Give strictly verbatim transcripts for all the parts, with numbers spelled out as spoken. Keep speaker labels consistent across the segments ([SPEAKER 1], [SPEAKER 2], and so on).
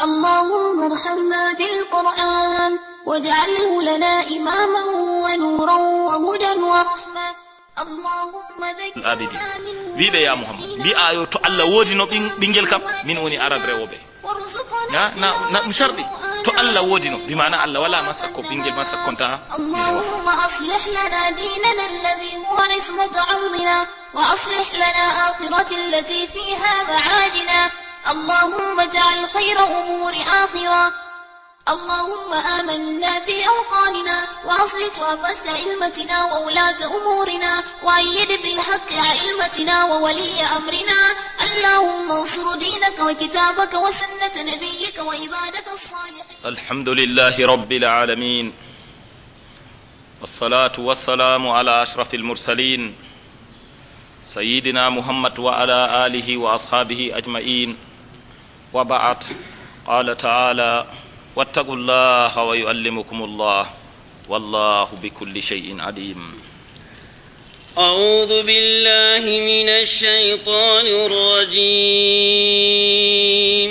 [SPEAKER 1] اللهم ارحمنا بالقرآن واجعله لنا إماما ونورا وهدى ورحمة اللهم ذكرنا منه
[SPEAKER 2] wiɓe ya Muhammad mbi ayo to Allah woodi no ɓinguel kam min woni arab rewoɓe na na na ɗum sharɗi to Allah woodi no bimana Allah wala ma sakko ɓinguel ma sakkonta
[SPEAKER 1] اللهم أصلح لنا ديننا الذي هو عصمة أمرنا وأصلح لنا آخرة التي فيها معادنا اللهم اجعل خير أمور آخرة اللهم آمنا في أوطاننا وأصلح وفزع علمتنا وولاة أمورنا وأيد بالحق علمتنا وولي أمرنا اللهم انصر دينك وكتابك وسنة نبيك وعبادك الصالحين.
[SPEAKER 2] الحمد لله رب العالمين والصلاة والسلام على أشرف المرسلين سيدنا محمد وعلى آله وأصحابه أجمعين وبعد قال تعالى واتقوا الله ويعلمكم الله والله بكل شيء عليم.
[SPEAKER 3] أعوذ بالله من الشيطان الرجيم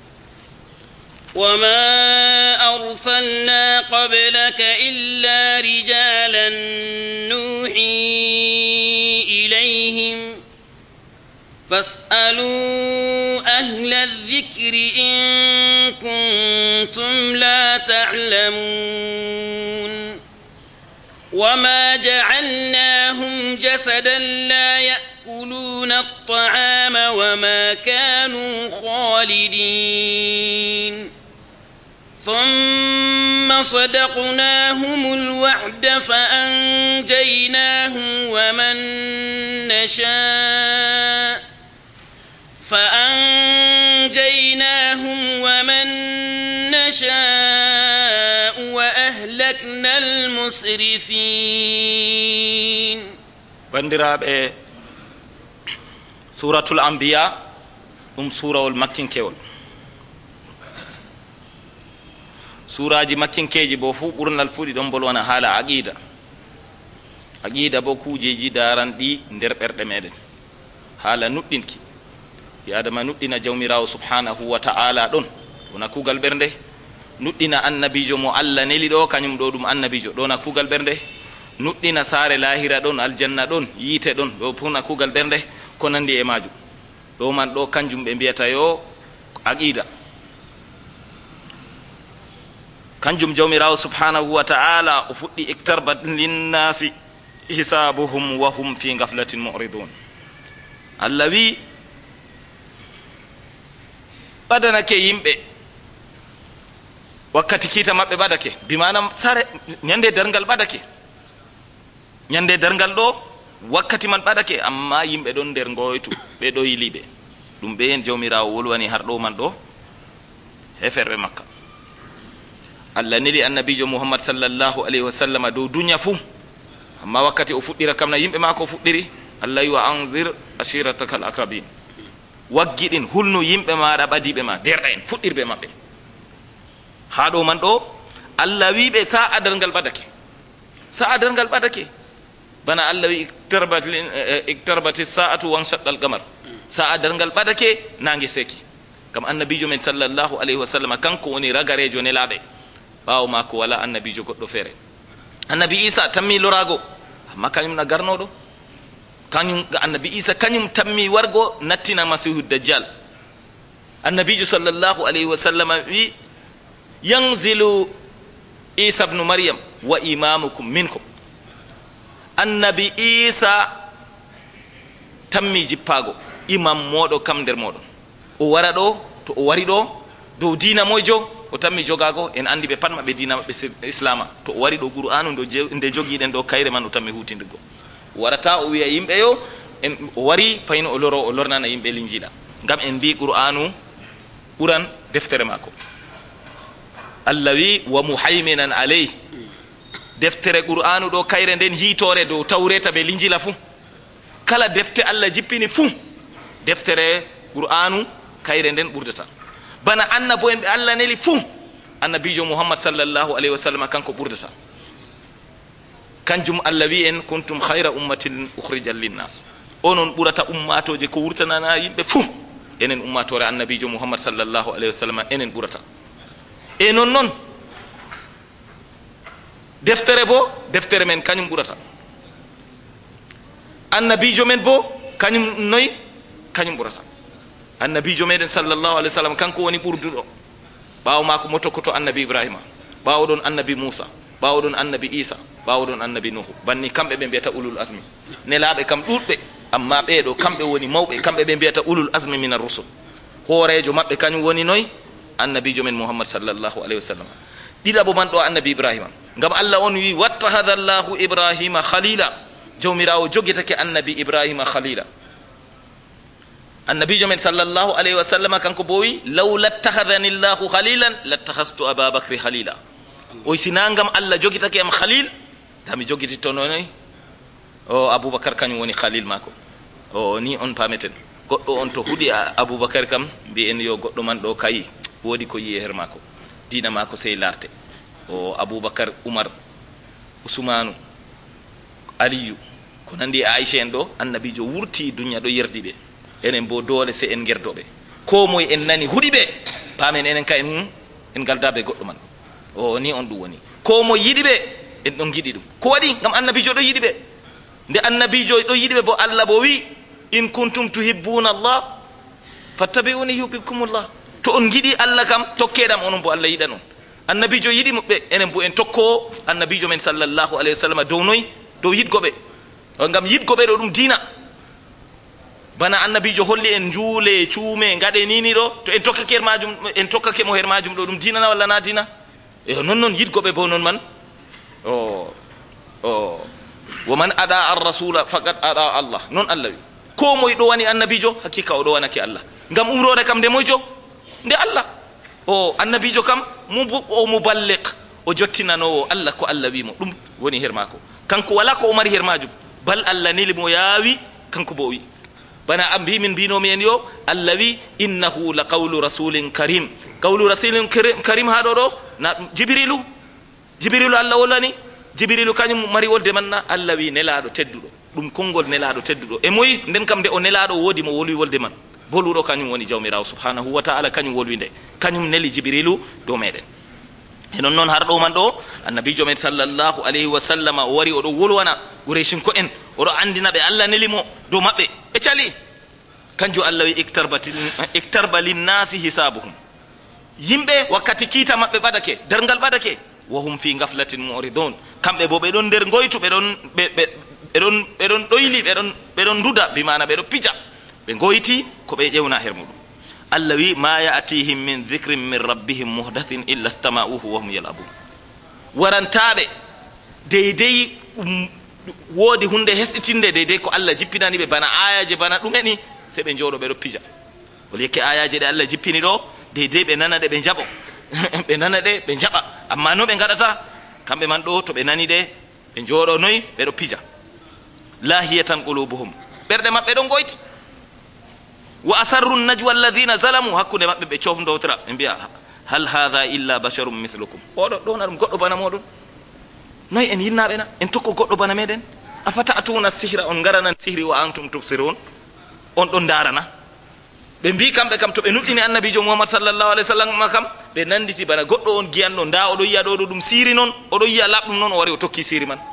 [SPEAKER 3] وما أرسلنا قبلك إلا رجالا نوحي إليهم فاسألوا أهل الذكر إن كنتم لا تعلمون وما جعلناهم جسدا لا يأكلون الطعام وما كانوا خالدين ثم صدقناهم الوعد فأنجيناهم ومن نشاء فأنجيناهم ومن نشاء وأهلكنا المسرفين.
[SPEAKER 2] bandiraɓe suratul anbiya ɗum surawol makkinkewol suraji makkinkeji bo fuu ɓurnal fuɗi ɗon bolwana haala aqida aqida bo kujeji daranɗi nder ɓerɗe meɗen haala nuɗɗinki yadama nuɗɗina jawmirawo subhanahu wa ta'ala ɗon wona kugal ɓernde nuɗɗina annabijo mo Allah neli ɗo kañum ɗo ɗum annabijo ɗona kugal ɓernde nuɗɗina saare lahira ɗon aljanna ɗon yiite ɗon ɗo funa kugal ɓernde ko nandi e majum ɗo man ɗo kanjum ɓe mbiyata yo aqida kanjum jawmirawo subhanahu wa ta'ala o fuɗɗi iktarbat linnasi hisabuhum wa hum fi gaflatin mu'ridun. Allah wi ɓadanake yimɓe wakkati kiita maɓɓe ɓadake bimana sare ñande dargal ɓadake ñande dargal ɗo wakkati man ɓadake amma yimɓe ɗon nder ngoytu ɓe ɗo yiliɓe ɗum ɓe en jawmirawo wolwani har ɗo man ɗo heferɓe makka. Allah neli annabijo muhammad sallallahu alayhi wa sallam dow duña fuu amma wakkati o fuɗɗira kam na yimɓe ma ko fuɗɗiri Allah wi wa anzir ashirataka al akrabin waggiɗin hulnu yimɓe maɗa ɓadiɓe ma derɗa en fuɗɗirɓe maɓɓe ha ɗo man ɗo Allah wiɓe sa adargal ɓadake sa adargal ɓadake bana Allah wi iktarabati sa'atu wan shaqqal qamar sa adargal ɓadake nange seki kam annabijo men sallallahu alayhi wa sallam kanko woni ragarejo nelaɓe ɓawo mako wala annabijo goɗɗo feere. Annabi Isa tammi lorago amma kañum na garnoɗo kañum annabi Isa kañum tammi wargo nattina masihu dajjal. Annabijo sallallahu alayhi wa sallam wi yanzilu Isa ibnu Maryam wa imamukum minkum. Annabi Isa tammi jippago imam moɗo kam nder moɗon o wara ɗo to o wari ɗo dow dina moyjo o tammi jogago en andi ɓe pat maɓe dina maɓɓe islama to o wari ɗo qur'anu nde jogiɗen ɗo kayre man o tammi hutindirgo warata o wiya yimɓe yo en o wari fayno o loro o lornana yimɓe linjiɗa ngam en mbi qur'anu ɓuran deftere mako. Allah wi wa muhaiminan aleyh deftere qur'anu ɗo kayre nden hitore dow tawreta ɓe linjila fuu kala defte Allah jippini fuu deftere qur'anu kayre nden ɓurdata bana annabo en ɓe Allah neli fuu annabijo muhammad sallallahu alayhi wa sallam kanko ɓurdata kanjum Allah wi en kuntum khayra ummatin ukhrijal linnas onon ɓurata ummatoje ko wurtanana yimɓe fuu enen ummatore annabijo muhammad sallallahu alaihi wasallam enen ɓurata e non non deftere bo deftere men kañum ɓurata annabijo men bo kañum noyi kañum ɓurata annabijo meɗen sallallahu alaihi wasallam kanko woni ɓurduɗo ɓawo mako mo tokkoto annabi ibrahima ɓawo ɗon annabi moussa ɓawo ɗon annabi isa ɓawo ɗon annabi nuhu banni kamɓe ɓe mbiyata ulul asmi nelaɓe kam ɗuɗɓe amma ɓeɗo kamɓe woni mawɓe kamɓe ɓe mbiyata ulul asmi min arrusul hoorejo maɓɓe kañum woni noyi annabijo men muhammad sallallahu alaihi wasallam ɗiɗaɓo man ɗo annabi ibrahima ngam allah on wi wattahada llahu ibrahima khalila jawmirawo jogitake annabi ibrahima khalila annabijo men sallallahu alaihi wasallam kanko bo wi law lattahadani llahu khalilan lattahastu ababacry khalila oy sina ngam allah jogitake am khalil tami jogititto noyi o aboubacar kañum woni khalil mako o ni on pameten goɗɗo on to huuɗi aboubacar kam mbiyen yo goɗɗo man ɗo kayi woodi ko yiye her mako dina mako sey larte o aboubacar oumar ousmanu aliyu ko nandi e aicha en ɗo annabijo wurti duniya ɗo yerdi ɓe enen bo doole se en gerdoɓe ko moye en nani huuɗi ɓe pamen enen ka en en galdaɓe goɗɗo man o ni on ɗum woni ko moye yiɗi ɓe en ɗon giɗi ɗum ko waɗi gam annabijo ɗo yiɗi ɓe nde annabijo ɗo yiɗi ɓe bo allah bo wi in kuntum tuhibbuna allah fattabi'uni yuhibbukumullah to on giɗi allah kam tokkeɗam onon bo allah yiɗan on annabijo yiɗi ɓe enen bo en tokko annabijo men sallallahu alayhi wa sallam dow noyi dow yiɗgoɓe gam yiɗgoɓe ɗo ɗum diina bana annabijo holli en juule cuume gaɗe nini ɗo to en tokkake her majum en tokkake mo her majum ɗo ɗum dinana walla na dina e non noon yiɗgoɓe bo noon man o o wa man ada ar rasula faqad ada allah noon allah wi ko moye ɗo wani annabijo hakkika oɗo wanake allah ngam umrore kam nde moyjo nde allah o annabijo kam o muballiq o jottinanowo allah ko allah wimo ɗum woni her mako kanko wala ko o mari her majum bal allah nelimo yaawi kanko bo wi bana am mbimin mbinomi en yo allah wi innahu la qawlu rasulin karim qawlu rasulin karim ha ɗo ɗo na ɗum jibrilu jibrilu allah wollani jibrilu kañum mari wolde man na allah wi nelaɗo tedduɗo ɗum konngol nelaɗo tedduɗo e moyi nden kam nde o nelaɗo woodi mo wolwi wolde man boluɗo kañum woni jawmirawo subhanahu wa taala kañum wolwi nde kañum neli jibrilu dow meɗen e non noon har ɗo man ɗo annabijo men sallallahu alayhi wa sallam o wari oɗo wolwana gureysinko en oɗo andina ɓe allah nelimo dow maɓɓe ɓe cali kanjum allah wi iktarba linnasi hisabuhum yimɓe wakkati kiita maɓɓe ɓadake dergal ɓadake wahum fi gaflatin muridun kamɓe bo ɓeɗon nder goytu ɓeɗon ɓeɗon ɓeɗon ɗoyli ɓeɗon ɓeɗon duda bimana ɓeɗo pija ɓe goyti ko ɓe ƴewna her muɗum allah wi ma yatihim min dhicrin min rabbihim muhdathin illa stama'uhu wahum yalabun warantaɓe deydey woodi hunde hesɗitinde deydey ko allah jippinani ɓe bana ayaji bana ɗumeni se ɓe jooɗo ɓeɗo pija wol yekke ayaji ɗe allah jippini ɗo deydey ɓe nana ɗe ɓe jaɓo ɓe nana ɗe ɓe jaɓa amma no ɓe gaɗata kamɓe man ɗo to ɓe nani ɗe ɓe jooɗo noyi ɓeɗo pija lahiyatan qulubuhum ɓerɗe maɓɓe ɗon goyti wa asarru najwa alladhina zalamu hakkude maɓɓe ɓe cofdowtira ɓe mbiya hal hadha illa basharum mithlukum oɗo ɗona ɗum goɗɗo bana moɗon noyi en yinnaɓe na en tokko goɗɗo bana meɗen afata atuna sihra on garanan sihri wa antum tubsirun on ɗon darana ɓe mbi kamɓe kam to ɓe nuɗɗini annabijo muhammad sallallahu alayhi wa sallam kam ɓe nanditi bana goɗɗo on giyanɗo nda oɗo yiya ɗo ɗo ɗum siri noon oɗo yiya laɓɗum noon o wari o tokki siri man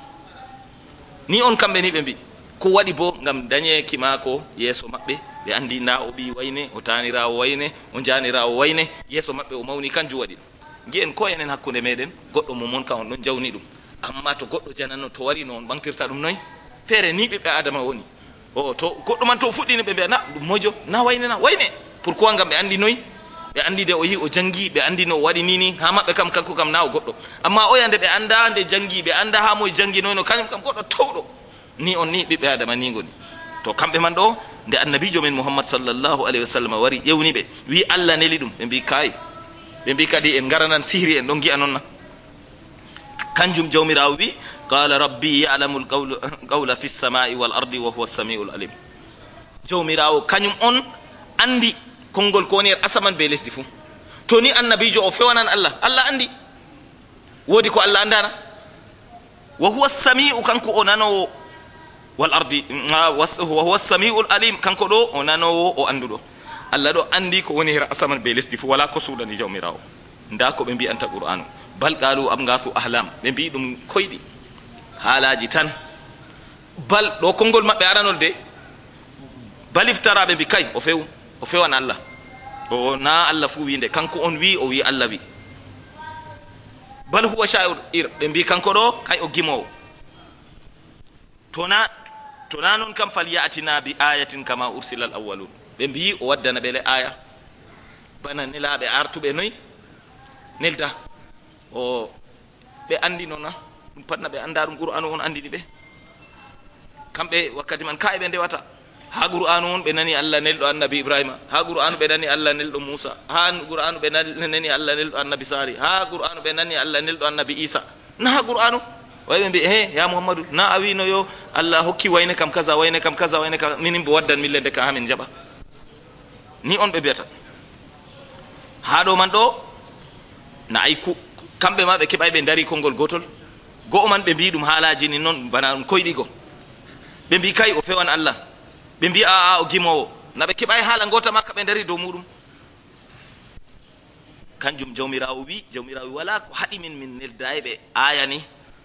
[SPEAKER 2] ni on kamɓe ni ɓe mbi ko waɗi bo ngam dañeki maako yeeso maɓɓe ɓe andi nda o ɓi wayne o tanirawo wayne o janirawo wayne yeeso maɓɓe o mawni kanjum waɗi ɗum giyen ko enen hakkude meɗen goɗɗo momon ka on ɗon jawni ɗum amma to goɗɗo jananno to wari no on ɓamtirta ɗum noyi feere ni ɓiɓɓe adama woni o to goɗɗo man to fuɗɗini ɓe mbiya na ɗum mojo na wayne na wayne pourquoi ngam ɓe andi noyi ɓe andi de o yi o jangi ɓe andi no o waɗi nini ha maɓɓe kam kanko kam na o goɗɗo amma oya nde ɓe anda nde jangi ɓe anda ha moye jangi noyno kañum kam goɗɗo towɗo ni on ni ɓiɓɓe adama ni goni to kamɓe man ɗo nde annabijo men muhammad sallallahu alayhi wa sallam wari ƴewni ɓe wi allah neli ɗum ɓe mbi kayi ɓe mbi kadi en garanan sihri en ɗon giya noon na kanjum jawmirawo wi qala rabbi yalamu lqawla fi lsamai wal ardi wa huwa samiu l alim jawmirawo kañum on andi konngol ko woni er asaman be lesdi fuu to ni annabijo o fewanan allah allah andi woodi ko allah andana wa huwa samiu kanko o nanowo wal ardi wa huwa samiu l alim kanko ɗo o nanowo o anduɗo allah ɗo andi ko woni her asaman be lesdi fu wala ko suuɗani jawmirawo nda ko ɓe mbiyanta qur'anu bal qalu abgasu ahlam ɓe mbi ɗum koyɗi haalaji tan bal ɗo konngol maɓɓe aranol de bal iftaraɓe mbi kay o few o fewan allah o na allah fu winde kanko on wi o wi allah wi bal huwa sha'ir ɓe mbi kanko ɗo kay o gimowo tona tona noon kam fal yatina bi ayatin kama ursila al awwalun ɓe mbi o waddana ɓe le aya bana nelaɓe artuɓe noyi nelda o ɓe andi noona ɗum patna ɓe anda ɗum qur'anu on andini ɓe kamɓe wakkati man ka e ɓe ndewata ha qur'anu on ɓe nani allah nelɗo annabi ibrahima ha qur'anu ɓe nani allah nelɗo moussa ha qur'anu ɓe nani allah nelɗo annabi sali ha qur'anu ɓe nani allah nelɗo annabi isa na ha qur'anu way ɓe mbi he ya mouhammadou na a wino yo allah hokki wayne kam kaza wayne kam kaza wayne kam minin ɓe waddan mille nde ka hamin jaɓa ni on ɓe mbiyata ha ɗo man ɗo na ay ku kamɓe ma ɓe keɓay ɓe dari konngol gotol go'o man ɓe mbi ɗum haalaji ni noon bana ɗum koyɗigo ɓe mbi kay o fewan allah ɓe mbi a a o gimowo na ɓe keɓay haala gota makka ɓe dari dow muɗum kanjum jawmirawo wi jawmirawo wi wala ko haɗi min min neldayi ɓe aya ni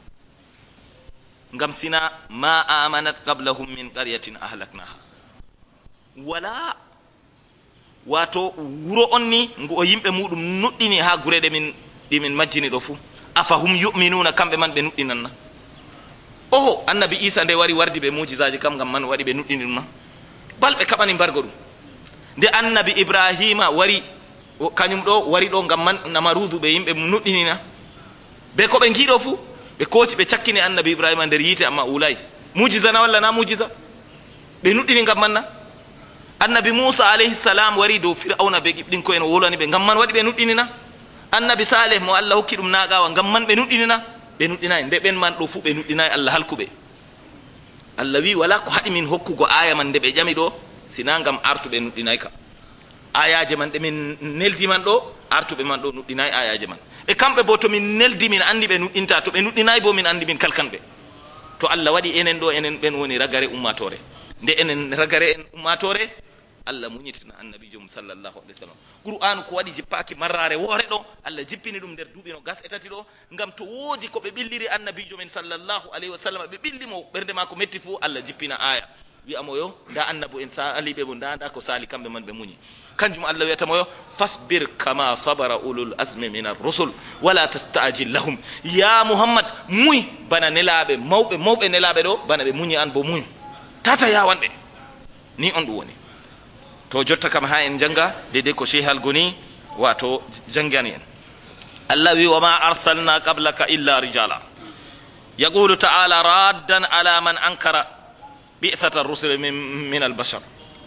[SPEAKER 2] ngam sina ma amanat qablahum min qaryatin ahlaknaha wala wato wuro on ni ngo yimɓe muɗum nuɗɗini ha gure ɗe min ɗimin majjini ɗo fuu afahum yuminuna kamɓe man ɓe nuɗɗinanna oho annabi isa nde wari wardi ɓe mujisaji kam ngam man waɗi ɓe nuɗɗini ɗum na bal ɓe kaɓani mbargo ɗum nde annabi ibrahima wari kañum ɗo wari ɗo ngam man namarudu ɓe yimɓe nuɗɗinina ɓe ko ɓe giiɗo fuu ɓe kooti ɓe cakkini annabi ibrahima nder yiite amma ulay mujisa na walla na mujisa ɓe nuɗɗini ngam man na annabi moussa alayhi salam wari dow fir'auna ɓe ɓiɓɗinko en o wolani ɓe ngam man waɗi ɓe nuɗɗinina annabi saleh mo allah hokki ɗum nagawa ngam man ɓe nuɗɗinina ɓe nuɗɗinayi nde ɓen man ɗo fuu ɓe nuɗɗinayi allah halkuɓe allah wi wala ko haɗi min hokkugo aya man nde ɓe ƴami ɗo sina ngam artuɓe nuɗɗinayi ka ayaje man ɗe min neldi man ɗo artuɓe man ɗo nuɗɗinayi ayaje man e kamɓe bo to min neldi min andi ɓe nuɗɗinta to ɓe nuɗɗinayi bo min andi min kalkanɓe to allah waɗi enen ɗo enen ɓen woni ragare ummatore nde enen ragare en ummatore allah muñitina annabijo mum sallllahu alih w sallam qur'anu ko waɗi jippaki marrare woore ɗo allah jippini ɗum nder duuɓi no gas e tati ɗo ngam to woodi ko ɓe ɓilliri annabijo men sallllahu alayhi wa sallam ɓe ɓillimo ɓernde ma ko metti fuu allah jippina aya wiyamo yo nda annabo en saliɓe bo nda nda ko sali kamɓe man ɓe muñi kanjum allah wiyatamo yo fasbir kama sabara ulul asmi min arrusul wala tastajil lahum ya muhammad muy bana nelaɓe mawɓe mawɓe nelaɓe ɗo bana ɓe muñi an bo muñ tata yawanɓe ni on ɗum woni to jotta kam ha en janga dede ko chehal goni wato jangani en allah wi wama arsalna qablaka illa rijala yaqulu ta'ala raddan ala man ankara bi'thata ar-rusul min, min al-bashar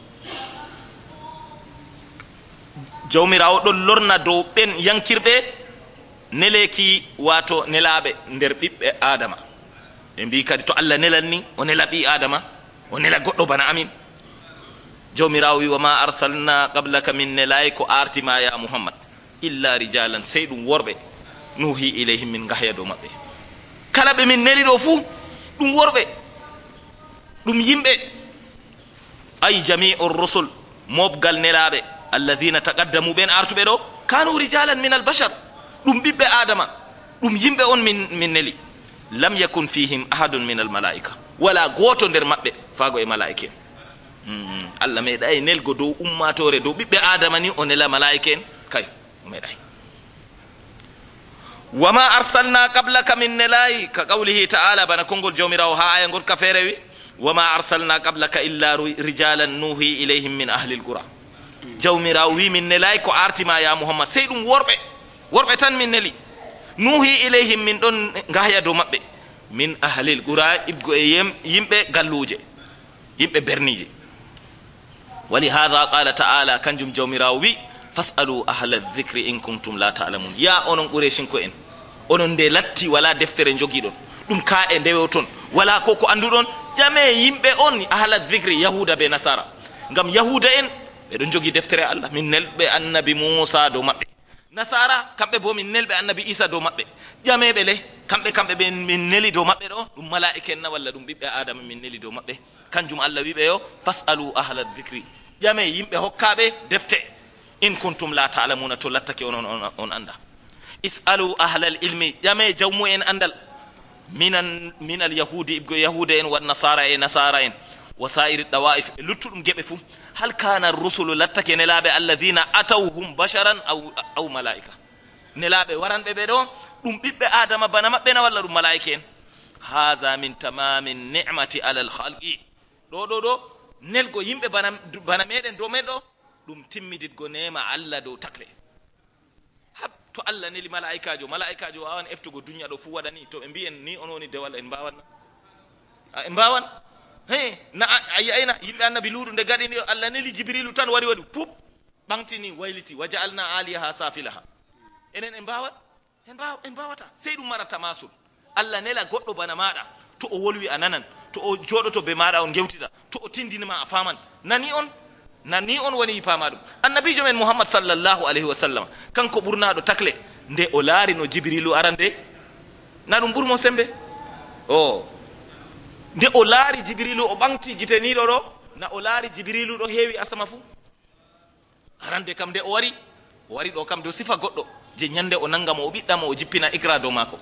[SPEAKER 2] jawmirawo ɗon lorna dow ɓen yankirɓe neleki wato nelaɓe nder ɓiɓɓe adama ɓe mbi kadi to allah nelan ni o nela ɓi adama o nela goɗɗo bana amin jawmirawo wi wama arsalna qablaka min nelayi ko artima ya muhammad illa rijalan sey ɗum worɓe nuhi ilayhim min gahya dow maɓɓe kala ɓe min neli ɗo fuu ɗum worɓe ɗum yimɓe ay jami'u rusul mobgal nelaɓe alladhina taqaddamu ɓen artuɓe ɗo kanu rijalan min albashar ɗum ɓiɓɓe adama ɗum yimɓe on min, min neli lam yakun fihim ahadun min almalaika wala goto nder maɓɓe faago e malaika en Mm, allah meeɗay nelgo dow ummatore dow ɓiɓɓe adama ni o nela malaika en kay o meeɗay wama arsalna qablaka min nelayi ka qawlihi ta'ala bana konngol jawmirawo ha aya gon ka feere wi wama arsalna qablaka illa rijalan nuhi ilayhim min ahli lqura jawmirawo wi min nelayi ko artima ya muhammad sey ɗum worɓe worɓe tan min neli nuhi ilayhim min ɗon gahya dow maɓɓe min ahli lqura ibgo e yimɓe galluje yimɓe bernije ولهذا قال تعالى كنجم جوميراو وي فاسالوا اهل الذكر ان كنتم لا تعلمون يا اونون قريشين كو ان onon de latti wala deftere jogiɗon ɗum ka e ndewe ton wala ko ko anduɗon jame yimɓe on ahla dhikri yahuda be nasara ngam yahuda en ɓeɗon jogui deftere allah min nelɓe annabi moussa dow maɓɓe nasara kamɓe bo min nelɓe annabi isa dow maɓɓe ƴameɓe le kamɓe kamɓe ɓe min neli dow maɓɓe ɗo ɗum malaika en na walla ɗum ɓiɓɓe adama min neli dow maɓɓe kanjum allah wiɓe yo fasalu ahla dhikri ƴame yimɓe hokkaɓe defte in kuntum la ta'lamuna to lattake on on, on anda isalu ahlal ilmi ƴame jawmu en andal minan minal yahudi ibgo yahuda en wan nasara e nasara en wa sa'iri dawaif e luttuɗum geɓe fuu hal kana rusulu lattake nelaɓe alladhina atawhum basharan aw aw malaika nelaɓe waranɓe ɓe ɗo ɗum ɓiɓɓe adama bana maɓɓe na walla ɗum malaika en haza min tamami ni'mati ala alkhalqi ɗo ɗo ɗo nelgo yimɓe bana bana meɗen dow men ɗo ɗum timmiditgo nema allah dow takle hab to allah neli malaikajo malaikajo wawan eftugo duniya ɗo fuu waɗani to ɓe mbiyen ni on woni dewal en mbawanna en mbawan he na a yiyayna yimɓe annabi luuɗu nde gaɗini allah neli jibrilu tan wari waɗi pup ɓamtini wayliti wa ja'alna aliyaha safilaha enen en mbawat en mbawa en mbawata sey ɗum mara tamasul allah nela goɗɗo bana maɗa to o wolwi a nanan to o joɗoto be maɗa on gewtida to o tindinima a faman nani on nani on woni pama ɗum annabijo men muhammad sallllahu alayhi wa sallam kanko ɓurnaɗo takle nde o laari no jibrilu arande na ɗum ɓurmo sembe o nde o laari jibrilu o ɓamti giteniɗo ɗo na o laari jibrilu ɗo heewi asama fuu arande kam nde o wari o wari ɗo kam dow sifa goɗɗo je ñande o nangamo o ɓiɗɗamo o jippina icra dow maako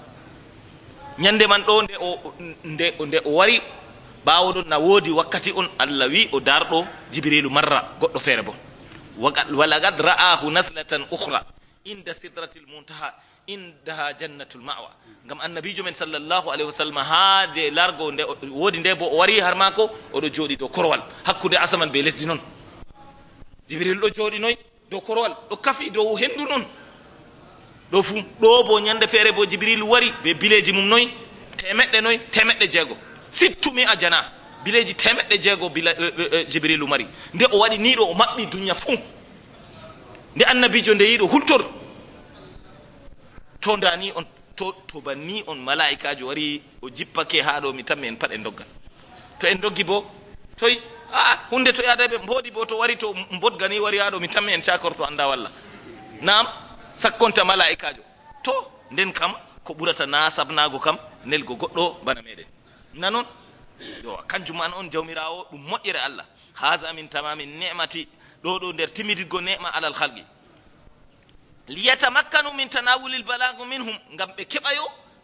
[SPEAKER 2] ñande man ɗo nde o nde nde o wari ɓaawo ɗon na woodi wakkati on allah wi o darɗo jibrilu marra goɗɗo feere bo walagad ra'ahu naslatan ukhra inda sidratil muntaha indaha jannatul mawa ngam annabijo men sallllahu alayhi wa sallam ha de largo nde woodi nde bo o wari har maako oɗo jooɗi dow korowal hakkude asaman be lesdi noon jibril ɗo jooɗi noy dow korowal ɗo kafi dow henndu noon ɗo fuu ɗo bo ñande feere bo jibril wari be bileji mum noy temeɗɗe noy temeɗɗe jeego sittumi a jana bileji temeɗɗe jeego bila jibrilu mari nde o waɗi ni ɗo o maɓɓi duniya fuu nde annabijo nde yiɗo hultor to ndani on to to banni on malaikajo wari o jippake ha ɗo mi tammi en pat en dogga to en doggi bo toy a hunde to yadaɓe mboɗi bo to wari to mbodgani wari ha ɗo mi tammi en cakorto anda walla nam sakkonta malaikajo to nden kam ko ɓurata nasabnago kam nelgo goɗɗo bana meɗen nanon yo kanjum an on jawmirawo ɗum moƴƴere allah haza min tamami ni'mati ɗo ɗo nder timmidigo nema alal halqi liyatamakkanu min tanawulil balagu minhum ngam ɓe keɓayo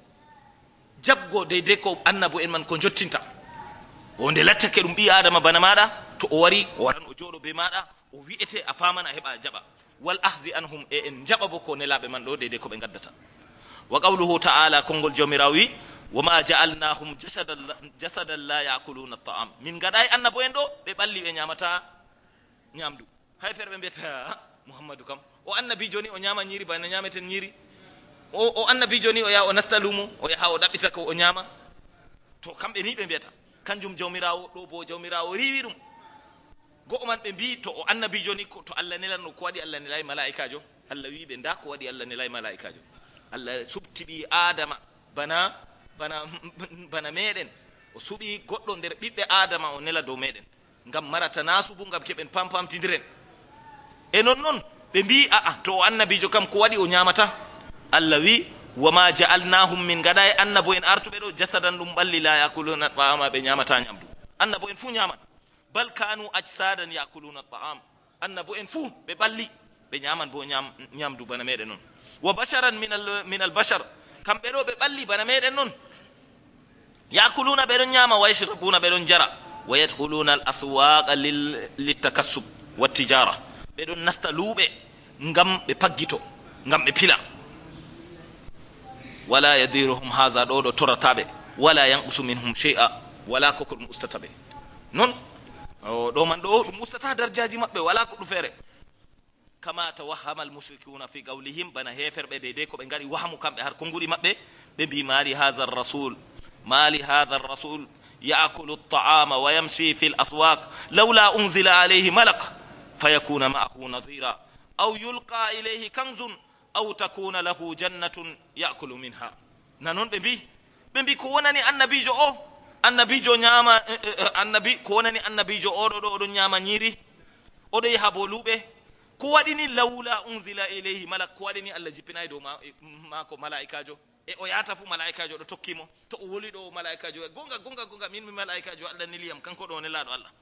[SPEAKER 2] jabgo deydey ko annabo en man ko jottinta o nde lattake ɗum ɓi adama bana maɗa to o wari o waran o jooɗo be maɗa o wi'ete a faman a heɓa a jaɓa wal ahzi anhum e en jaɓa bo ko nelaɓe man ɗo deydey ko ɓe gaddata wa qawluhu ta'ala konngol jawmirawo wi wama ja'alnahum jasadan la yakuluna ta'am min gaɗay annabo en ɗo ɓe ɓalli ɓe ñamata ñamdu hay feere ɓe mbiyata muhammadu kam o annabijo ni o ñama ñiri bana ñameten ñiri o o annabijo ni o yaha o nasta lumo o yaha o ɗaɓɓita ko o ñama to kamɓe ni ɓe mbiyata kanjum jawmirawo ɗo bo jawmirawo riwi ɗum go'o man ɓe mbi to o annabijo ni to allah nelanno ko waɗi allah nelay malaikajo allah wi ɓe nda ko waɗi allah nelay malaikajo allah subtiɓi adama bana bana bana meɗen o suɓi goɗɗo nder ɓiɓɓe adama o nela dow meɗen ngam marata nasubu ngam keɓen pampamtidiren e non noon ɓe mbi aa to o annabijo kam ko waɗi o ñamata allah wi wama ja'alnahum min gaɗa e annabo en artuɓe ɗo jasadan ɗum ɓalli la yakuluna ta'ama ɓe ñamata ñamdu annabo en fuu ñaman bal kanu ajsadan yakuluna ta'am annabo en fuu ɓe ɓalli ɓe ñaman bo ñamdu bana meɗen noon wa basharan min al bashar kamɓe ɗo ɓe ɓalli bana meɗen noon yakuluna ɓeɗon ñama wa yashrabuna ɓeɗon jara wa yadkhuluna al aswaqa litakassub wattijara ɓeɗon nasta luuɓe ngam ɓe paggito ngam ɓe pila wala yadiruhum haza ɗo ɗo torataɓe wala yanqusu minhum shay'a wala koko ɗum ustataɓe noon ɗo man ɗo ɗum ustata darjaji maɓɓe wala ko ɗum feere kama tawahhama almushrikuna fi qawlihim bana heferɓe deydey ko ɓe gaɗi wahmu kamɓe har konguɗi maɓɓe ɓe mbi mali hadha rasul mali hadha rasul yaakulu ltaama wa yamshi fi l aswaq lawla unzila alayhi malak fayakuna maahu nadira aw yulqa ilayhi kanzun aw takuna lahu jannatun yakulu minha nanon ɓe mbi ɓe mbi ko wonani annabijo o annabijo ñama annabi ko wonani annabijo oɗo ɗo oɗon ñama ñiiri oɗo yaha bo luuɓe ko waɗini lawla unzila ilayhi malak ko waɗini allah jippinayi dow mako malaikajo e o yata fu malaikajo ɗo tokkimo to o woli ɗo malaikajo gonga gonga gonga min mi malaikajo allah neliyam kanko ɗo nelaɗo allah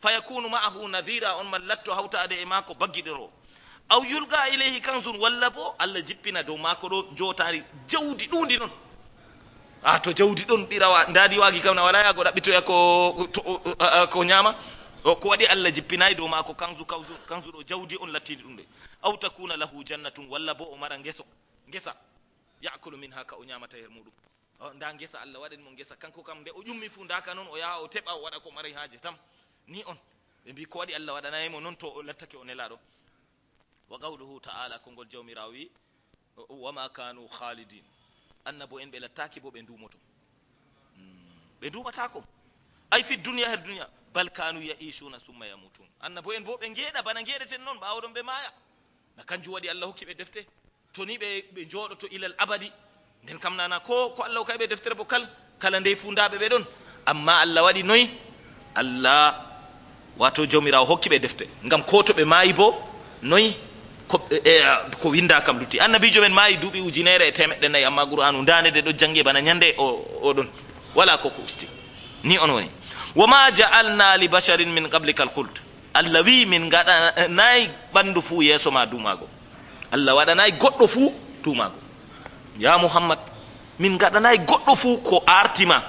[SPEAKER 2] fayakunu ma'ahu nadhira on man latto hawtaade e maako baggidiro aw yulga ilayhi kanzun walla bo Allah jippina dow maako ɗo jotari jawdi ɗundi noon a to jawdi ɗon ɓirawa ndaadi waagi kam na wala yago ɗaɓɓitoya ko ko ñaama ko waɗi Allah jippinayi dow maako kanzu kanzu kanzu ɗo jawdi on lattidi ɗum de aw takuna lahu jannatun walla bo o mara ngeso ngesa yakulu min haka o ñamata her muɗum nda ngesa Allah waɗani mo ngesa kanko kam nde o ƴummi fu ndaka noon o yaha o teɓa o waɗa ko mari haaje tam ni on ɓe mbi ko waɗi Allah waɗanayimo noon to o lattake o nelaɗo wa qawluhu ta'ala kongol jawmirawo wi wama kanu khalidin annabo en ɓe lattaki bo ɓe ndumoto ɓe ndumatako ay fi duniya her duniya bal kanu yaishuna summa yamutun annabo en bo ɓe ngeeɗa bana ngeeɗeten noon ɓawoɗon ɓe maaya na kanjum waɗi Allah hokki ɓe defte to ni ɓe ɓe jooɗoto ilal abadi nden kam nana ko ko Allah hokkaɓe deftere bo kal kala ndey fu ndaɓe ɓe ɗon amma Allah waɗi noyi Allah wato jawmirawo hokki ɓe defte ngam ko to ɓe maayi bo noyi ko, e, ko winda kam lutti annabijo men maayi duuɓi ujunere e temeɗɗe nayyi amma qur'anu ndanede ɗo jange bana ñande o oɗon wala koko usti ni on woni wama ja'alna li basharin min qablika alkhuld Allah wi min gaɗanayi ɓandu fuu yeeso ma dumago Allah waɗanayi goɗɗo fuu dumago ya Muhammad min gaɗanayi goɗɗo fuu ko artima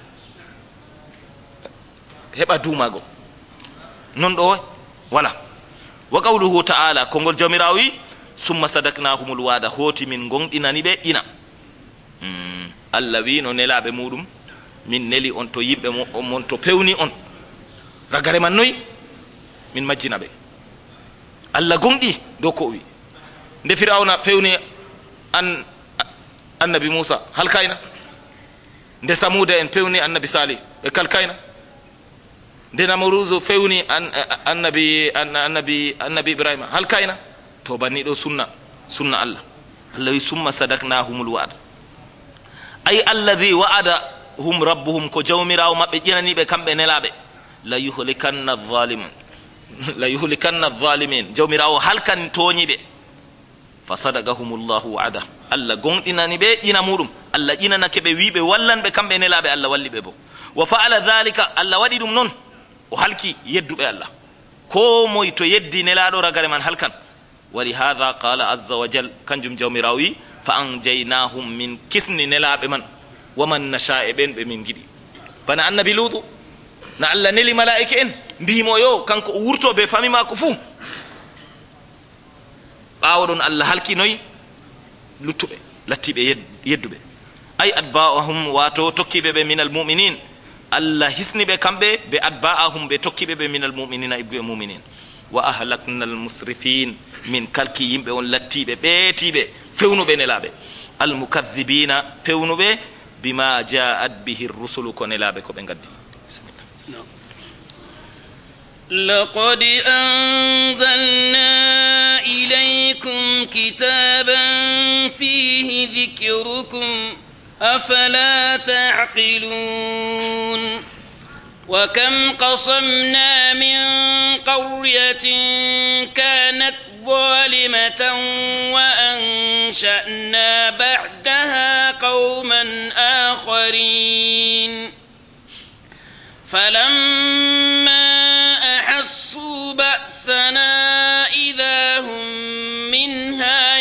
[SPEAKER 2] heɓa dumago non ɗo wala wa qawluhu ta'ala kongol jawmirawo wi summa sadaknahumul wa'da hooti min gonɗinani ɓe ina mm. Allah wi no nelaɓe muɗum min neli on to yimɓe mon to pewni on ragare man noyi min majjina ɓe Allah gonɗi dow ko o wi nde firawna fewni an annabi Musa halkayna nde samuda en pewni annabi Salih e kalkayna nde Namruzu fewni an, annabi annabi annabi Ibrahima halkayna to banni ɗo sunna sunna Allah Allah wi summa sadaknahumul wa'd ay alladhi wa'ada hum rabbuhum ko jawmirawo maɓɓe ƴinaniɓe kamɓe nelaɓe la yuhlikanna adh-dhalimin la yuhlikanna adh-dhalimin jawmirawo halkan toñiɓe fa sadaqahumullahu wa'ada Allah gonɗinani ɓe ƴina muɗum Allah ƴinanake ɓe wiɓe wallanɓe kamɓe nelaɓe Allah walliɓe bo wa fa'ala dhalika Allah waɗi ɗum noon o halki yedduɓe Allah ko moye to yeddi nelaɗo ragare man halkan wali hadha qala azza wa jal kanjum jawmirawo wi fa anjaynahum min kisni nelaɓe man waman nasha e ɓen ɓe min giɗi bana annabi lutu na Allah neli malaika en mbimo yo kanko o wurto be fami mako fuu ɓawo ɗon Allah halki noyi luttuɓe lattiɓe yedduɓe ay atba'ahum wato tokkiɓe ɓe minal muminin Allah hisniɓe kamɓe ɓe atba'ahum ɓe tokkiɓe ɓe minal muminina ibgu e muminin wa ahlakna al musrifin min kalki yimɓe on lattiɓe ɓeetiɓe fewnuɓe nelaɓe al mukadhibina fewnuɓe bima ja'at bihi rusulu ko nelaɓe ko ɓe gaddi bismillah
[SPEAKER 3] لقد أنزلنا إليكم كتابا فيه ذكركم أفلا تعقلون وكم قصمنا من قرية كانت ظالمة وأنشأنا بعدها قوما آخرين فلما أحسوا بأسنا إذا هم منها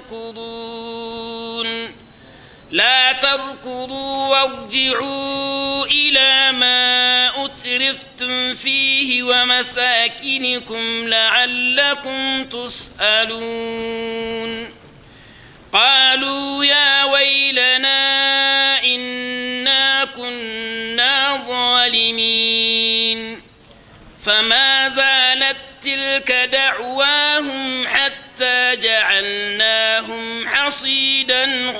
[SPEAKER 3] يركضون لا تركضوا وارجعوا إلى ما أترفتم فيه ومساكنكم لعلكم تسألون قالوا يا ويلنا إنا كنا ظالمين فما زالت تلك دعواهم حتى جعلناهم حصيدا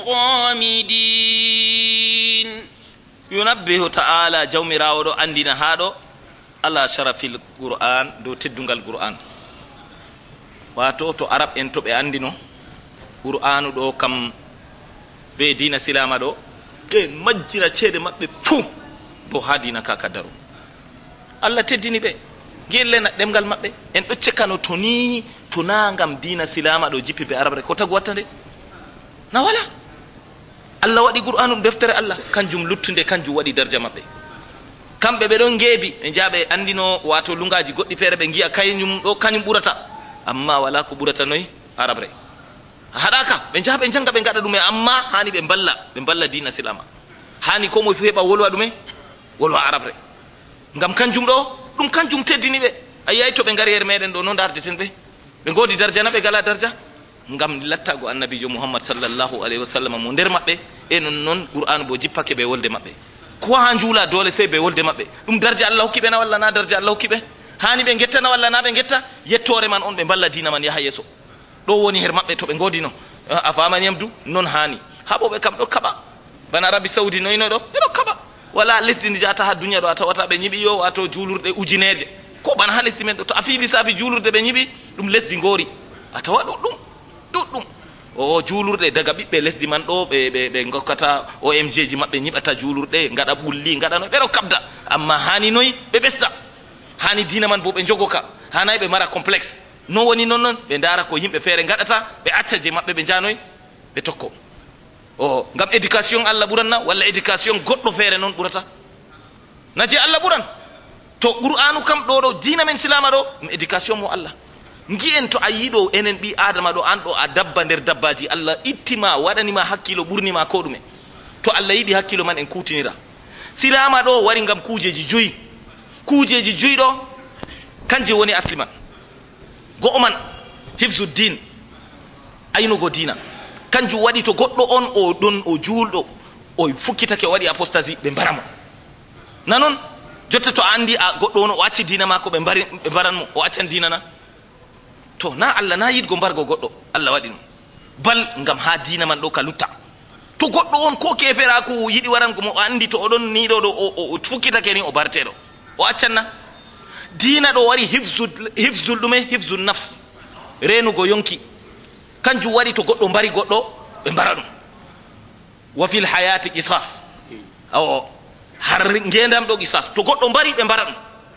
[SPEAKER 3] خامدين
[SPEAKER 2] ينبه تعالى جومي راودو عندنا هادو على شرف القرآن دو تدنغ القرآن واتو تو عرب انتو بي عندنا قرآن دو كم بي دين سلام دو كي مجرى چيد مبي تو دو ها دين كاكا درو الله تديني بي gelle demgal mabbe en do cekkano to ni to na ngam dina silama do jippi be arabre ko tagu wattande na wala Allah wadi qur'anum deftere Allah kanjum luttunde kanjum wadi darja mabbe kamɓe ɓe ɗon geebi ɓe jaaɓe andino wato lungaji goɗɗi feere ɓe giya kañum ɗo kañum ɓurata amma wala ko ɓurata noyi arabre haɗaka ɓe jaha ɓe janga ɓe gaɗa ɗume amma hani ɓe balla ɓe balla dina silama hani ko moye fu heɓa wolwa ɗume wolwa arabre ngam kanjum ɗo ɗum kanjum teddini ɓe a yiyay to ɓe gari her meɗen ɗo no dardeten ɓe ɓe godi dardia na ɓe gala dardia ngam lattago annabijo muhammad sallllahu alayhi wa sallam mo nder maɓɓe e non noon qur'anu bo jippake ɓe wolde maɓɓe ko ha juula dole sey ɓe wolde maɓɓe ɗum dardia allah hokkiɓe na walla na dardia allah hokkiɓe hani ɓe gettana walla na ɓe getta yettore man on ɓe balla dina man yaha yeeso ɗo woni her maɓɓe to ɓe godino a famani yam du non hani haɓoɓe kam ɗo kaɓa bana arabi saudi noyno ɗo ɓeɗo kaɓa wala lesdi ndi jata ha duniya ɗo a tawata ɓe ñiɓi yo wato juulurɗe ujuneje ko bana ha lesdi men ɗo to a fi lissafi juulurde ɓe ñiɓi ɗum lesdi goori a tawa ɗuɗɗum ɗuɗɗum o juulurɗe daga ɓiɓɓe lesdi man ɗo ɓe ɓe ɓe gokkata o m g ji maɓɓe ñiɓata juulurɗe gaɗa ɓulli gaɗa noy ɓeɗo kabda amma hani noyi ɓe ɓesda hani dina man bo ɓe jogoka hanayi ɓe mara complexe no woni noon noon ɓe dara ko yimɓe feere gaɗata ɓe acca je maɓɓe ɓe janoy ɓe tokko o ngam éducation allah ɓuranna walla éducation goɗɗo feere noon ɓurata na je allah ɓuran to qur'anu kam ɗo ɗo dina men silama ɗo ɗum éducation mo allah gi'en to a yiɗo enen ɓi adama ɗo an ɗo a dabba nder dabbaji allah ittima waɗanima hakkilo ɓurnima ko ɗume to allah yiɗi hakkilo man en kutinira silama ɗo wari ngam kujeji joyi kujeji joyi ɗo kanje woni asli man go'o man hifzuddin aynugo dina kanjum waɗi to goɗɗo on o ɗon o juulɗo o fukkitake o waɗi apostasie ɓe mbaramo nanon jotta to a andi a goɗɗo on o acci dina mako ɓe mbari ɓe mbaranmo o accan dina na to na allah na yiɗgo mbargo goɗɗo allah waɗi ɗum bal ngam ha dina man ɗo ka lutta to goɗɗo on ko kefera ko yiɗi warango mo o andi to oɗon niɗo ɗo o fukkitake ni o barteɗo o accanna dina ɗo wari hifzul ɗume hifzul nafs renugo yonki kanjum waɗi to goɗɗo mbari goɗɗo ɓe mbara ɗum wa fil hayati qisas o har ngendam ɗo qisas to goɗɗo mbari ɓe mbara ɗum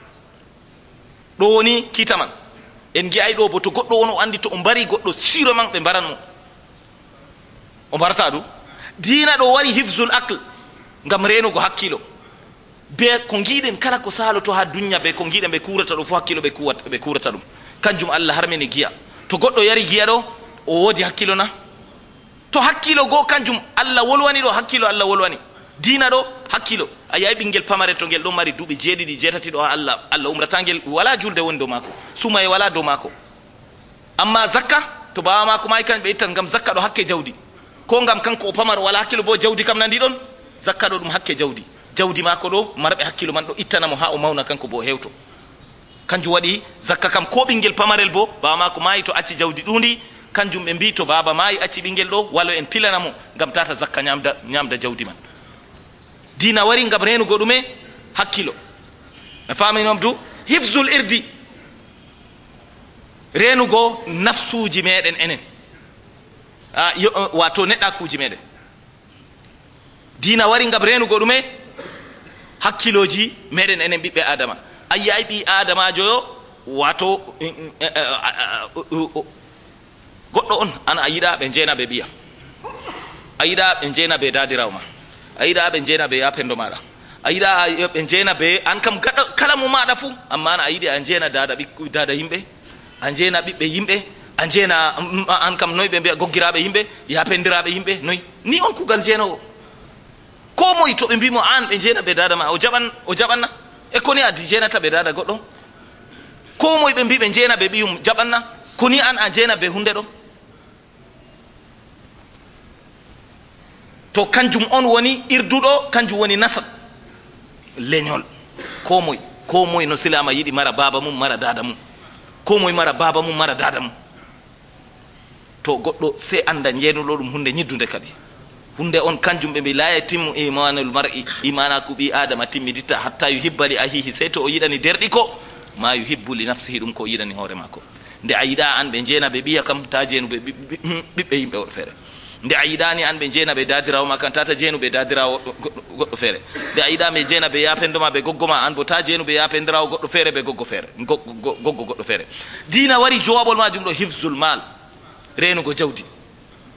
[SPEAKER 2] ɗo woni kita man en gi'ay ɗo bo to goɗɗo on o andi to o mbari goɗɗo siro man ɓe mbaran mo o mbarata ɗum dina ɗo wari hifzul aql ngam renugo hakkilo be ko giɗen kala ko saloto ha duniya be ko giɗen ɓe kurata ɗo fo hakkilo ɓe ɓe kurata ɗum kanjum allah harmini giya to goɗɗo yari giya ɗo o woodi hakkilo na to hakkilo goo kanjum allah wolwani ɗo hakkilo allah wolwani dina ɗo hakkilo a yahi ɓinguel pamare to ngel ɗon mari duuɓi jeeɗiɗi jeetati ɗo ha allah allah umrata ngel wala julde woni dow maako sumaye wala dow maako amma zakka to bawa maako mayi kan ɓe ittan ngam zakka ɗo hakke jawdi ko ngam kanko o pamaro wala hakkilo bo jawdi kam nandi ɗon zakka ɗo ɗum hakke jawdi jawdi maako ɗo marɓe hakkilo man ɗo ittanamo ha o mawna kanko bo hewto kanjum waɗi zakka kam ko ɓinguel pamarel bo bawa maako mayi to acci jawdi ɗundi kanjum ɓe mbi to baba mayi acci ɓinguel ɗo walo en pilanamo ngam tata zakka ñamda ñamda jawdi man dina wari ngam renugo ɗume hakkilo mi faminom du hifzul irdi renugo nafsuji meɗen enen a wato neɗɗakuji meɗen dina wari ngam renugo ɗume hakkiloji meɗen enen ɓiɓɓe adama a yiyay ɓi adamajo yo wato goɗɗo on an a yiɗa ɓe jeena ɓe ɓiya a yiɗa ɓe jeena ɓe dadirawo ma a yiɗa ɓe jeena ɓe yapendo maɗa a yiɗa ɓe jeena ɓe an kam gaɗa kala mo maɗa fuu amma an a yiɗi a jeena dada ɓikku dada yimɓe a jeena ɓiɓɓe yimɓe a jeena an kam noyi ɓe mbiya goggiraɓe yimɓe yapendiraɓe yimɓe noyi ni on kugal jeenowo ko moye to ɓe mbimo an ɓe jeena ɓe dada ma o jaɓan o jaɓanna e koni a jeenata ɓe dada goɗɗo ko moye ɓe mbi ɓe jeena ɓe ɓiyum jaɓanna koni an a jeena ɓe hunde ɗo to kanjum on woni irduɗo kanjum woni nasab leñol ko moye ko moye no silama yiɗi mara baba mum mara dada mum ko moye mara baba mum mara dada mum to goɗɗo se anda jeenuɗo ɗum hunde ñiddude kadi hunde on kanjum ɓe mbi la yatimmu imanul mar'i imana ko ɓi adama timmiditta hatta yuhibba li ahihi sey to o yiɗani derɗi ko ma yuhibbu li nafsihi ɗum ko o yiɗani hoore makko nde a yiɗa an ɓe jeena ɓe ɓiya kam ta jeenuɓe ɓiɓɓe yimɓe woɗo feere nde a yiɗani an ɓe jeena ɓe dadirawo ma kan tata jeenu ɓe dadirawo goɗɗo feere nde a yiɗa ɓe jeena ɓe yapendoma ɓe goggo ma an bo ta jeenu ɓe yapendirawo goɗɗo feere ɓe goggo feere goggo goɗɗo feere dina wari jowaɓol majum ɗo hifzul mal renugo jawdi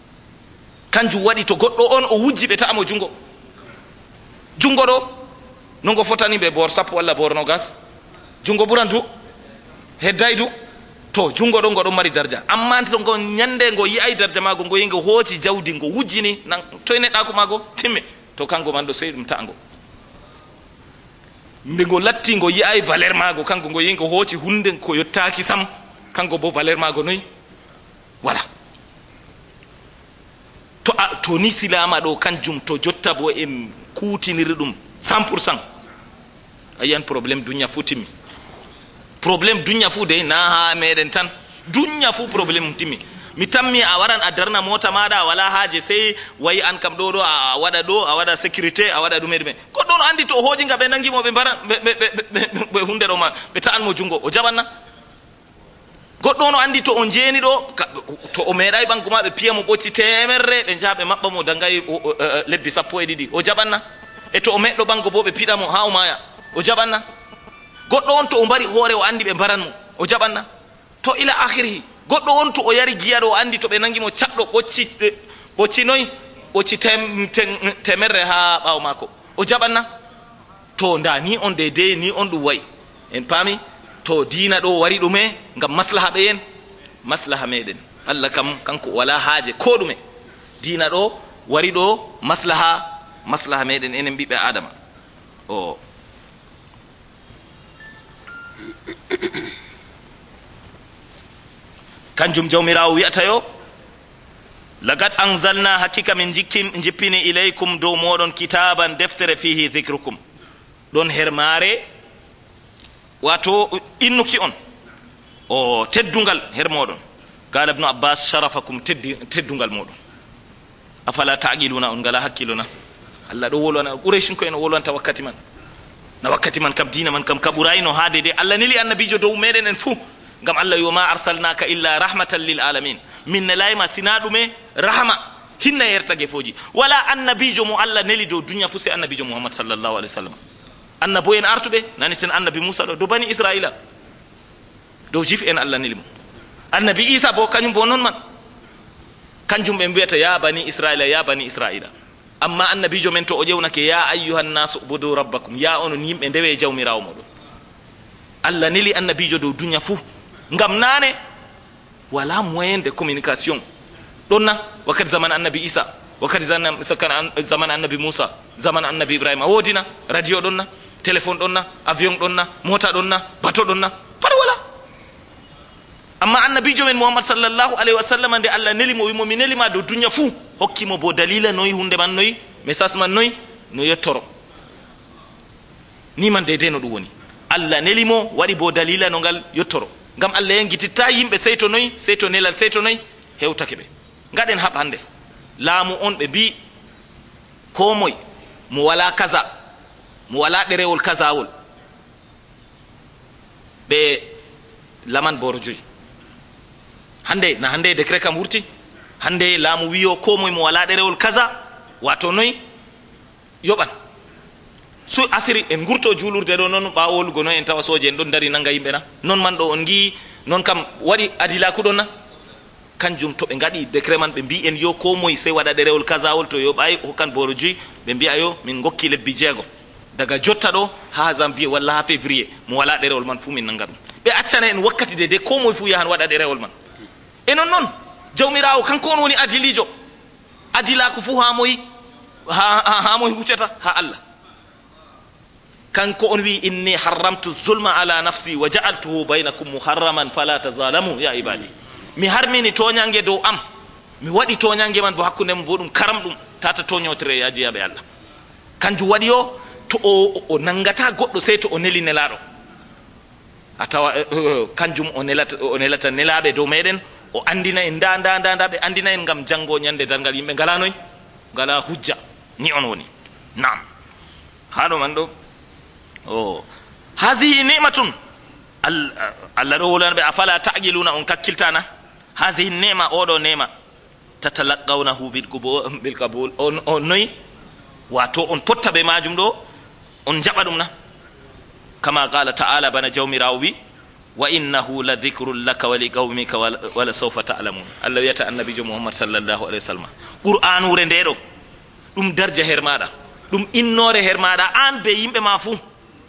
[SPEAKER 2] kanjum waɗi to goɗɗo on o wujji ɓe ta'amo jungo jungo ɗo nongo fotani ɓe bor sappo walla bor nogas jungo ɓurantu heddaydu to jungo ɗo ngo ɗon mari dardia amma to ngo ñande ngo yiyay dardia mago ngo yingo hooci jawdi ngo wujjini nan toye neɗɗako mago timme to kanko man ɗo sey ɗum ta'ango nde ngo latti ngo yiyay valeur mago kanko ngo yingo hooci hunde ko yottaki sam kanko bo valeur mago noyi voilà to a to ni silama ɗo kanjum to jotta bo en kutiniri ɗum cent pour cent a yiyan probléme duña fuu timmi probléme duña fuu de na ha meɗen tan duña fuu probléme um timmi mi tammi a waran a darna mota maɗa wala haaje sey wayi an kam ɗo ɗo a waɗa ɗo a waɗa sécurité a waɗa ɗume ɗume goɗɗo no andi to o hoojinga ɓe nangimo ɓe mbara ɓe hunde ɗo ma ɓe ta'anmo jungo o jaɓanna goɗɗo no andi to o jeeni ɗo to o meeɗay ɓangu ma ɓe piyamo ɓocci temerre ɓe jaha ɓe maɓɓa mo dangay lebbi sappo e ɗiɗi o jaɓanna e to o meɗɗo ɓango bo ɓe piɗamo ha o maya o jaɓanna goɗɗo on to o mbari hoore o andi ɓe mbaranmo o jaɓanna to ila ahirihi goɗɗo on to o yari giya ɗo o andi to ɓe nangimo caɗɗo ɓocci ɓocci noyi ɓocci temerre ha ɓawo mako o jaɓanna to nda ni on de de ni on ɗum wayi en paami to diina ɗo wari ɗume ngam maslaha ɓe en maslaha meɗen allah kam kanko wala haaje ko ɗume diina ɗo wari ɗo maslaha maslaha meɗen enen ɓiɓɓe adama o kanjum jawmirawo wiyata yo lagad anzalna hakkika min jikkin jippini ilaykum dow moɗon kitaban deftere fihi dhicrukum ɗon hermare wato innuki on o teddungal her moɗon qala ibnu abbas sharafakum teddungal moɗon afala taqiluna on ngala hakkilona allah ɗo wolwana quraysin ko en wolwanta wakkati man na wakkati man kam dina man kam ka ɓurayno haade de allah neli annabijo dow meɗen en fuu ngam allah yo ma arsalnaka illa rahmatan lil alamin min nelayma sina ɗume rahma hinna yertage foji wala annabijo mo allah neli dow duniya fuu se annabijo mouhammad sallllahu alih w sallam annabo en artuɓe nani ten annabi moussa ɗo do bani israila dow jif en allah neli mo annabi isa bo kañum bo noon man kanjum ɓe mbiyata ya bani israila ya bani israila amma annabijo men to o ƴewnake ya ayyuhannasu ubudu rabbakum ya onon yimɓe ndewe jawmirawo moɗon allah neli annabijo dow duniya fuu ngam nane wala moyen de communication ɗon na wakkati zaman annabi isa wakkati zaman annabi moussa zaman annabi ibrahima woodina radio ɗon na téléphone ɗon na avion ɗon na mota ɗon na bateau ɗon na pat wala amma annabijo men mouhammad sallllahu alayhi wa sallam nde allah nelimo wimo mi nelima dow duniya fuu hokkimo bo dalila noyi hunde man noyi message man noyi no yettoro ni man deyde no ɗum woni allah nelimo waɗi bo dalila no ngal yettoro ngam allah yengititta yimɓe sey to noyi sey to nelal sey to noyi hewtake ɓe gaɗen haɓ hande laamu on ɓe mbi ko moye mo wala kaza mo wala ɗerewol kasawol ɓe laman boro joyi hande na hande décret kam wurti hande laamu wiyo ko moye mo wala ɗerewol kaza wato noyi yoɓan so asiri en gurto juulurde ɗo noon ɓawolugo noon en tawa soje en ɗon dari nanga yimɓe na noon man ɗo on gi noon kam waɗi adilaku ɗon na kanjum to ɓe gaɗi décret man ɓe mbi en yo ko moye sey waɗa ɗerewol kasawol to yoɓay hokkan boro joyi ɓe mbiya yo min gokki lebbi jeego daga jotta ɗo ha janvier walla ha février mo wala ɗerewol man fuu min nanga ɗum ɓe accana en wakkati de de ko moye fuu yahan waɗa ɗerewol man e non noon jawmirawo kanko on woni adilijo adilaku fuu ha moyi ha, ha, ha moye huccata ha allah kanko on wi inni harramtu zulma ala nafsi wa ja'altuhu baynakum muharraman fala tazalamu ya ibadi mi harmini toñange dow am mi waɗi toñange man bo hakkude mo bo ɗum karam ɗum tata toñotere ya jeyaɓe allah kanjum waɗi o to o, o nangata goɗɗo sey to o neli nelaɗo a tawa uh, kanjum o nelata o nelata nelaɓe dow meɗen o andina en nda nda nda nda ɓe andina en gam janggo ñande dargal yimɓe ngala noy ngala hujja ni on woni nam haɗo man ɗo o hasihi nimatun allah ɗo wolana ɓe afala taqiluna on kakkiltana hasihi nema oɗo nema tatalaqawnahu bil kabul on on noyi wato on potta ɓe majum ɗo on jaɓa ɗum na kama qala ta'ala bana jawmirawo wi wa innahu la dhicrun laka wa li qawmika wala sawfa ta'lamun allah wiyata annabijo muhammad sallllahu alayhi wa sallam qur'anure nde ɗo ɗum darja her maɗa ɗum innore her maɗa an be yimɓe ma fuu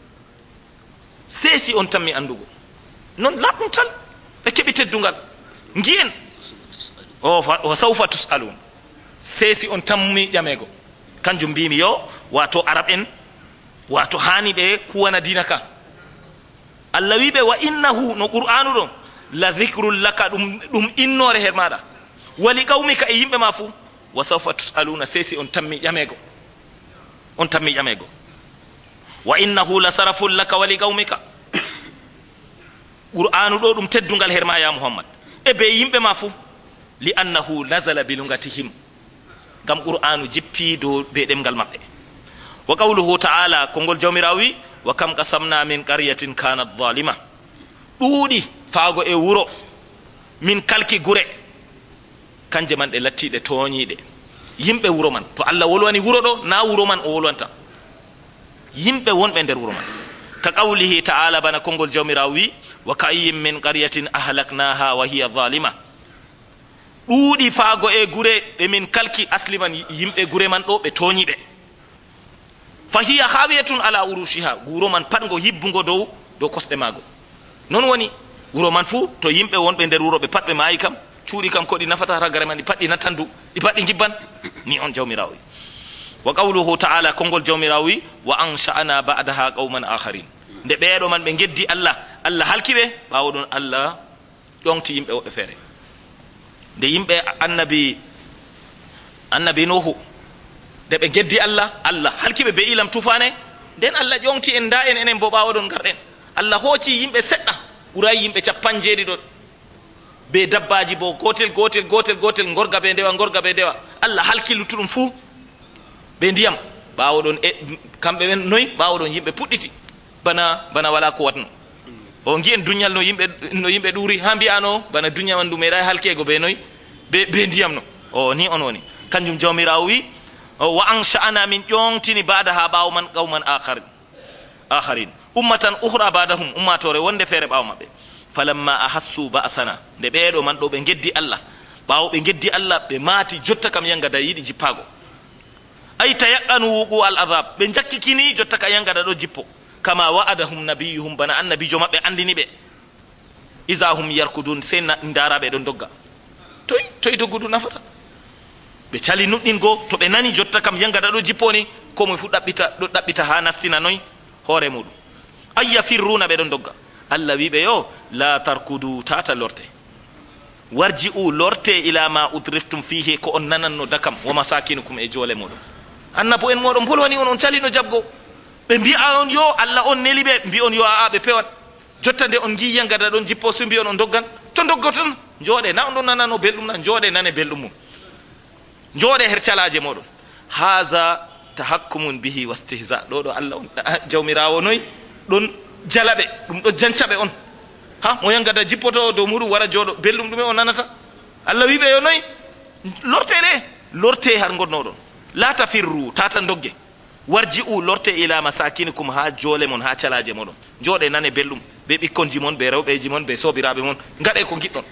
[SPEAKER 2] seesi on tammi andugo non laɓɗum tal ɓe keɓi teddungal giyen o wa sawfa tusalun seesi on tammi ƴamego kanjum mbimi yo wato arab en wato hani ɓe kuwana dina ka allah wiɓe wa innahu no qur'anu ɗo la dhicrul laka ɗum ɗum innore her maɗa wali qawmika e yimɓe ma fuu wa sawfa tusaluna seesi on tammi ƴamego on tammi ƴamego wa innahu la saraful laka wali qawmika qur'anu ɗo ɗum teddungal her ma ya muhammad e be yimɓe ma fuu li annahu nazala bi lungatihim gam qur'anu jippi dow be ɗemgal maɓɓe wa qawluhu ta'ala kongol jawmirawo wi wa kam qasamna min qaryatin kanat zalima ɗuuɗi faago e wuro min kalki gure kanje man ɗe lattiɗe tooñiɗe yimɓe wuro man to allah wolwani wuro ɗo na wuro man o wolwanta yimɓe wonɓe nder wuro man ka qawlihi ta'ala bana kongol jawmirawo wi wa ka'ayyin min qaryatin ahlaknaha wa hiya zalima ɗuuɗi faago e gure ɓe min kalki asli man yimɓe gure man ɗo ɓe tooñiɓe fa hiya hawiyatun ala urushiha wuro man pat ngo hibbungo dow dow kosɗe maago non woni wuro man fuu to yimɓe wonɓe nder wuro ɓe pat ɓe maayi kam cuuɗi kam ko ɗi nafata ragare man ɗi pat ɗi nattandu ɗi pat ɗi gibban ni on jawmirawo wa qawluhu ta'ala kongol jawmirawo wi wa ansha'na ba'daha qauman akharin nde ɓeeɗo man ɓe geddi allah allah halki ɓe ɓaawo ɗon allah ƴongti yimɓe woɓɓe feere nde yimɓe annabi annabi nuhu nde ɓe geddi allah allah halkiɓe be ilam tufane nden allah ƴongti en da en enen bo ɓaawo ɗon garɗen allah hooci yimɓe seɗɗa ɓuray yimɓe capan jeeɗiɗo be dabbaji bo gotel gotel gotel gotel gorga be ndewa gorga be ndewa allah halki luttuɗum fuu ɓe ndiyam ɓaawo ɗon e kamɓe ɓen noyi ɓaawo ɗon yimɓe puɗɗiti bana bana wala ko watno o giyen duñal no yimɓe no yimɓe ɗuuri ha mbiyano bana duña man ndu meeɗa halkego be noyi be be ndiyam no o ni on woni kanjum jawmirawo wi wa ansha'na min ƴontini baada ha ɓaawo man qawman akharin akharin ummatan uhra badahum ummatore wonde feere ɓaawo maɓɓe falamma ahassu ba'sana nde ɓeeɗo man ɗo ɓe geddi allah ɓaawo ɓe geddi allah ɓe maati jotta kam yangada yiɗi jippago ay tayaqqanu wuqu al adab ɓe jakkikini jotta ka yangada ɗo jippo kama wa'adahum nabiyuhum bana annabijo maɓɓe andini ɓe isa hum yarkudun sey ndaraɓe ɗon dogga toy toy doggudu nafata ɓe cali nuɗɗingo to ɓe nani jotta kam yangada ɗo jipponi komoe fu ɗaɓɓita ɗo ɗaɓɓita ha nastina noyi hoore muɗum ayya firruna ɓe ɗon dogga allah wiɓe yo la tarkudu tata lorte warji u lorte ila ma udriftum fihi ko on nananno dakam wa masakinukum e joole moɗon annabo en moɗon bolwani on on calino jabgo ɓe mbiya on yo allah on neli ɓe mbi on yo aa ɓe pewan jotta nde on gi yangada ɗon jippo so mbi on on doggan to doggo tan jooɗe na on ɗon nanano belɗum na jooɗe nane belɗum mum jooɗe her calaje moɗon haza tahakkumun bihi wastihza ɗo ɗo allah on jawmirawo noyi ɗon jalaɓe ɗum ɗo jancaɓe on ha mo yangada jippoto dow muɗum wara jooɗo belɗum ɗume o nanata allah wiɓe yo noyi lorte ɗe lorte har gonnoɗon la tafirru tata dogge warji u lorte ila masakinikum ha joole mon ha calaje moɗon jooɗe nane belɗum be ɓikkonji mon be rewɓeji mon be sobiraɓe mon gaɗe ko giɗɗon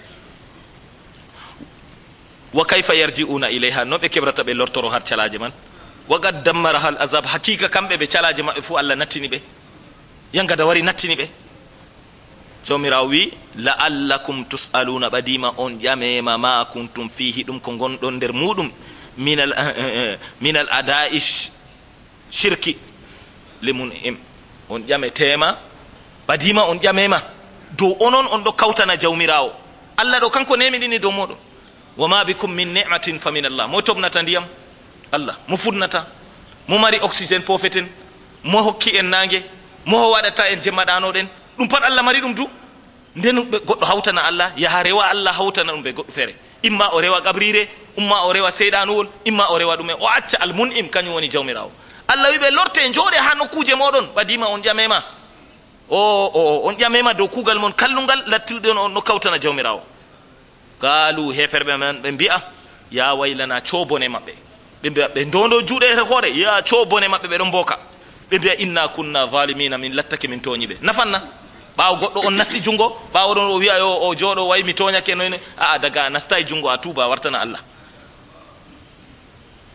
[SPEAKER 2] wa kayfa yarji'una ilayha no ɓe keɓrata ɓe lortoro har calaje man wa qad dammara hal azab hakika kamɓe ɓe calaje maɓɓe fuu allah nattini ɓe yangada wari nattini ɓe jawmirawo wi la'allakum tus'aluna ɓadima on ƴamema ma kuntum fihi ɗum ko gonɗon nder muɗum minal minal adai shirki limun im on ƴametema ɓadima on ƴamema dow onon on ɗo kawtana jawmirawo allah ɗo kanko nemiɗini dow moɗon wama bikum min ni'matin fa min allah mo tobnata ndiyam allah mo fudnata mo mari oxygéne pofeten mo hokki en nangue mo waɗata en jemmaɗanoɗen ɗum pat allah mari ɗum du nden goɗɗo hawtana allah yaha rewa allah hawtana ɗum ɓe goɗɗo feere imma o rewa gabrire umma o rewa seyɗanuwol imma o rewa ɗumen o acca almun'im kañum woni jawmirawo allah wiɓe lorte jooɗe ha nokkuje moɗon ɓadima on ƴamema o o on ƴamema dow kuugal mon kallungal lattirɗe on no kawtana jawmirawo gaalu heferɓe men ɓe mbiya ya waylana coobone maɓɓe ɓe mbiya ɓe ndondo juuɗe hoore ya coobone maɓɓe ɓe ɗon mboka ɓe mbiya inna kunna valimina min lattake min tooñi ɓe nafanna ɓaawo goɗɗo on nasti junngo ɓaawo ɗon o wiya yo o jooɗo way mi tooñake noyne aa daga a nasta e junngo a tuuba wartana allah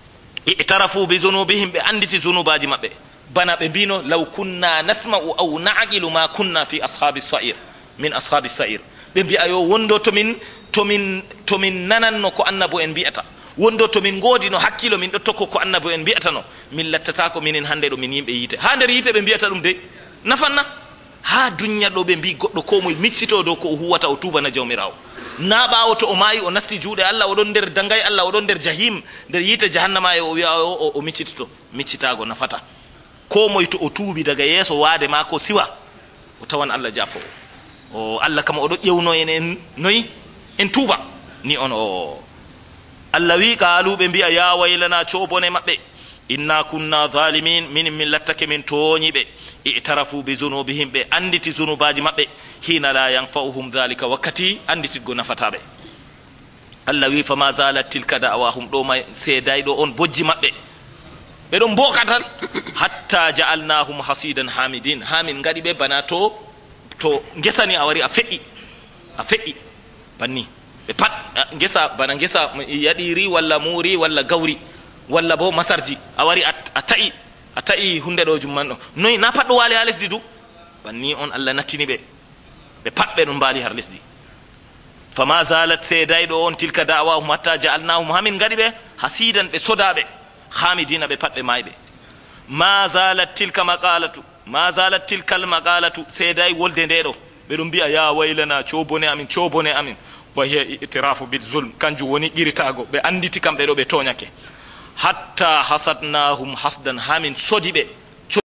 [SPEAKER 2] i'tarafu bi zunubihim ɓe anditi zunubaji maɓɓe bana ɓe mbino law kunna nasma'u aw na'qilu ma kunna fi ashabi sa'ir min ashabi sa'ir ɓe mbi'a yo wondo tomin tomin tomin nananno ko annabo en mbiyata wondo tomin ngoodi no hakkilo min ɗo tokko ko annabo en mbiyata no min lattata ko minen hande ɗo min yimɓe yiite ha nder yiite ɓe mbiyata ɗum de nafanna ha dunya ɗo ɓe mbi goɗɗo ko moye miccito dow ko o huwata o tubana jawmirawo na ɓawo to o maayi o nasti juuɗe Allah oɗon nder dangay Allah oɗon nder jahim nder yiite jahannama e o wiya o o miccitoto miccitago nafata ko moye to o tuubi daga yeeso waade ma ko siwa o tawan Allah jafo o Allah kam oɗo ƴewno en en noyi en tuuba ni on o Allah wi qaaluɓe mbiya ya waylana coobone maɓɓe inna kunna zalimin min min lattake min tooñiɓe i'tarafu bi zunubihim ɓe anditi zunubaji maɓɓe hina la yanfa'uhum dhalika wakkati andititgo nafataɓe Allah wi fama zalat tilka da'wahum ɗo ma seeday ɗo on bojji maɓɓe ɓe ɗon mboka tan hatta ja'alnahum hasidan hamidin ha min gaɗi ɓe bana to to gesani a wari a feƴƴi a feƴƴi banni ɓe pat gesa bana gesa yaɗiri walla muuri walla gawri walla bo masarji a wari a ta'i a ta'i hunde ɗo jumman ɗo noyi na pat ɗo waali ha lesdi du banni on Allah nattini ɓe ɓe pat ɓe ɗon mbaali har lesdi fama zalat seedayɗo on tilka da'wahum hatta ja'alnahum hamin gaɗi ɓe hasidan ɓe sodaɓe hamidina ɓe pat ɓe mayɓe ma zalat tilka maqalatu ma zalat tilkal maqalatu seeday wolde nde ɗo ɓe ɗum mbiya ya waylana coobone amin coobone amin wa hiya itirafu bil zulm kanjum woni ƴiritago ɓe anditi kamɓe ɗo ɓe toñake hatta hasadnahum hasdan hamin sodi ɓe